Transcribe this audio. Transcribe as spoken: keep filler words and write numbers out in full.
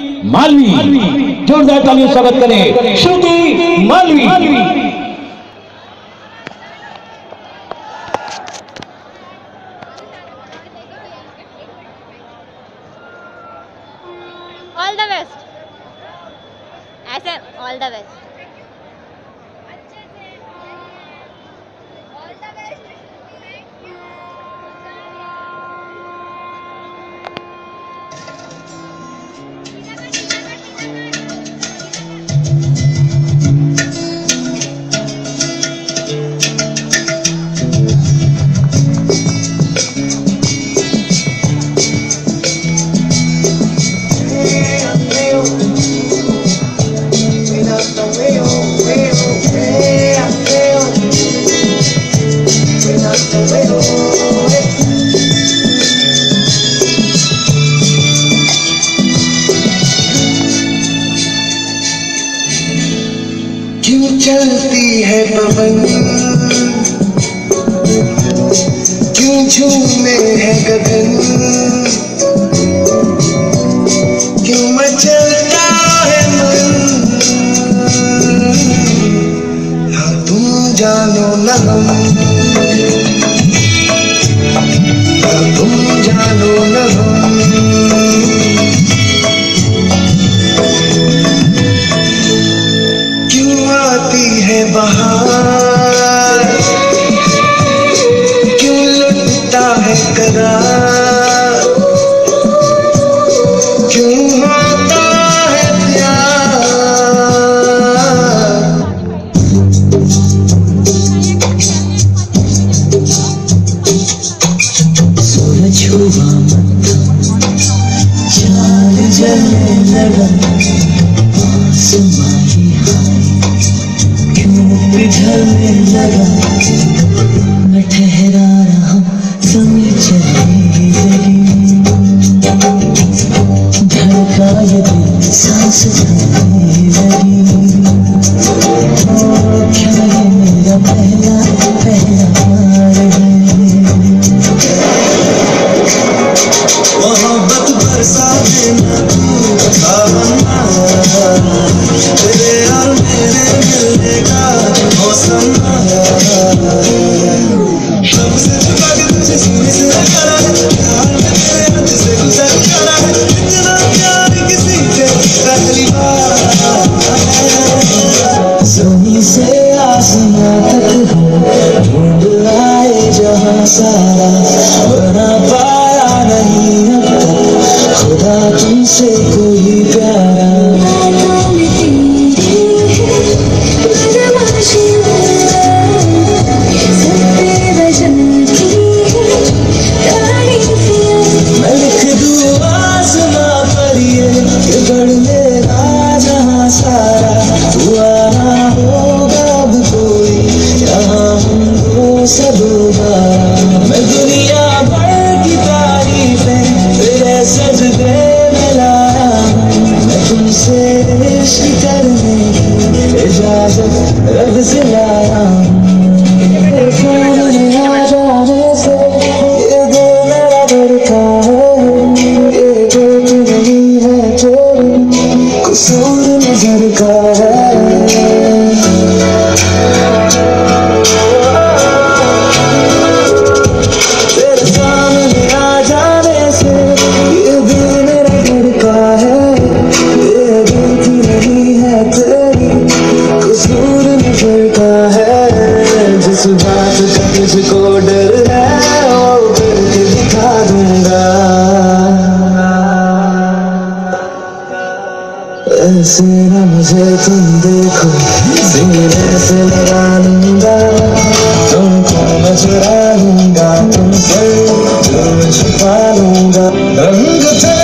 मालवी। जोरदार तालियों से स्वागत करें Shruti Malvi. All the best. ऐसे ऑल द बेस्ट। क्यों चलती है पवन, क्यों झूमे है गगन, क्यों मचलता है मन। हाँ तुम जानो न हम, हाँ तुम जानो न हम। बहार क्यों लुटता है करार, क्यों होता है प्यार। सूरज हुआ मत्था चांद जलने लगा, आसमां ही हाय पिघलने लगा। मैं ठहरा रहा समय चली लगी, धड़का ये दिल सांस चलने लगी। क्या ये मेरा पहला पहला प्यार है। मोहब्बत बरसा देना तू बता बनना, तेरे और मेरे मिलने का मौसम आया। सबसे छुपा के तुझे सीने से करा है, प्यार में तेरे हाथ से गुजर करा है। इतना प्यार किसी से पहली बार। ज़मीन से आसमां तक ढूंढ लाए जहां सारा, बना पाया नहीं अब तक खुदा तुमसे कोई प्यारा। मैं लिख दूँ आसमां पर ये गढ़ मेरा जहाँ सारा, हुआ ना होगा अब कोई यहाँ हम दो से दोबारा। मैं दुनिया भर की तारीफें तेरे सजदे में लाया, मैं तुमसे इश्क करने की इजाजत रब से लाया। आ जाने से ये दिल मेरा धड़का है, ये गलती नहीं है तेरी, कसूर नजर का है। तेरे सामने आ जाने से ये दिल मेरा धड़का है, ये गलती नहीं है तेरी, कसूर नजर का है। जिस बात का तुझको डर है वो करके दिखा दूंगा, ऐसे ना मुझे तुम देखो सीने से लगा लूंगा। तुमको मैं चुरा लूंगा तुमसे, जो मैं छुपा लूंगा। रंग